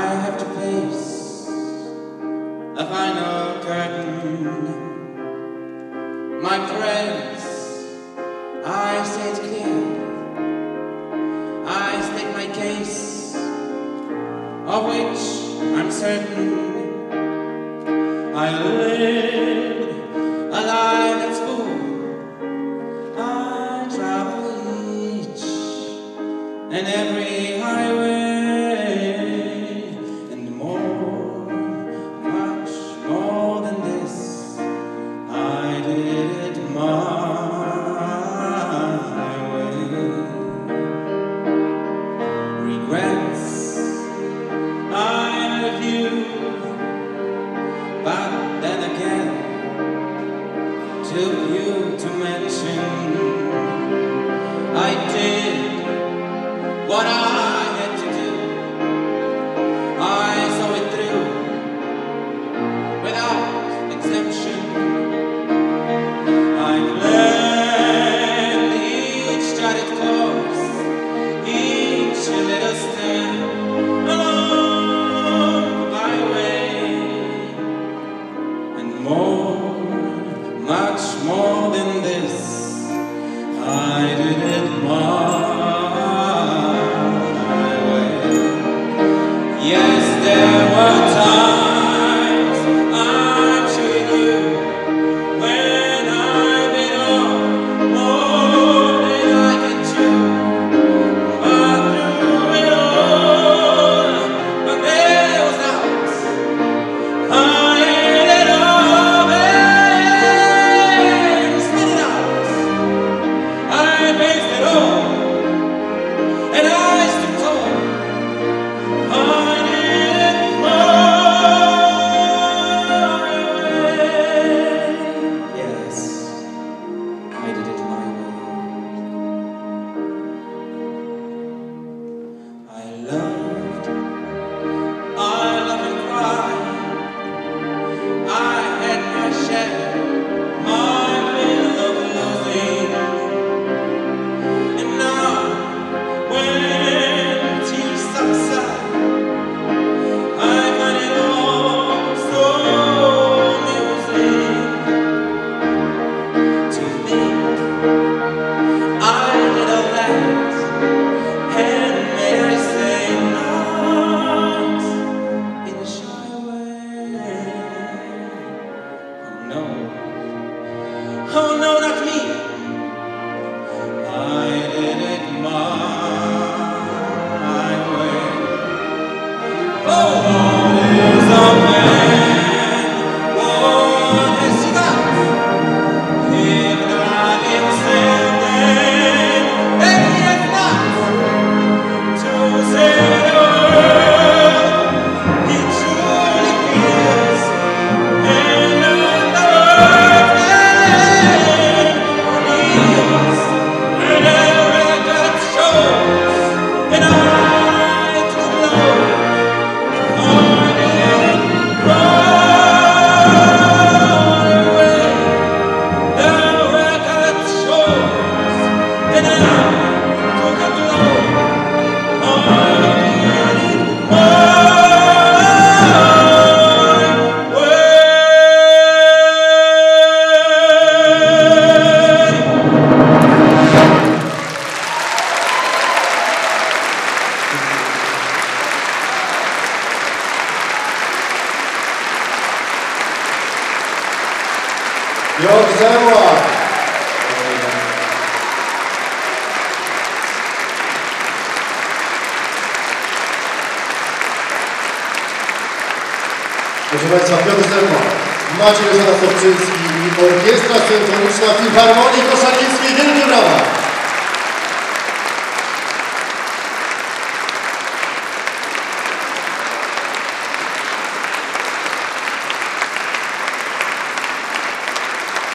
have to face a final curtain. My friends, I say it clear, I state my case, of which I'm certain. I lived a life that's full. I travel each and every highway, and more, much more than this, I did it my way. Regrets, I had a few, but then again, too few to mention. I did what I had to do. I saw it through without exemption. I planned each charted course, each little step along my way, and more, much more than this, I did it my way. Yes, there were times, I'm sure you, when I bit off more than I can chew. But through it all, when there was doubt, I ate it up and spit it out. I faced it all, and I stood tall. I did it my way. Yes, I did it my way. I loved and cried. I had my share, my fill of losing. And now, when tears subside, I find it all so amusing to think I did all that, and may I say not in a shy way. Oh no, oh no, not me. I did it my way. Oh, what is a man? What has he got? If not intended, and yet not to say the word he truly feels, and not the word that reveals. And every record shows, and I took a load. I did it my way. The record shows, and I took a load. I did it my way. Yok Zerwa. Proszę Państwa, Piotr Zerwa, Maciej Sobczyński i Orkiestra Symfoniczna Filharmonii Koszalińskiej. Wielkie brawa!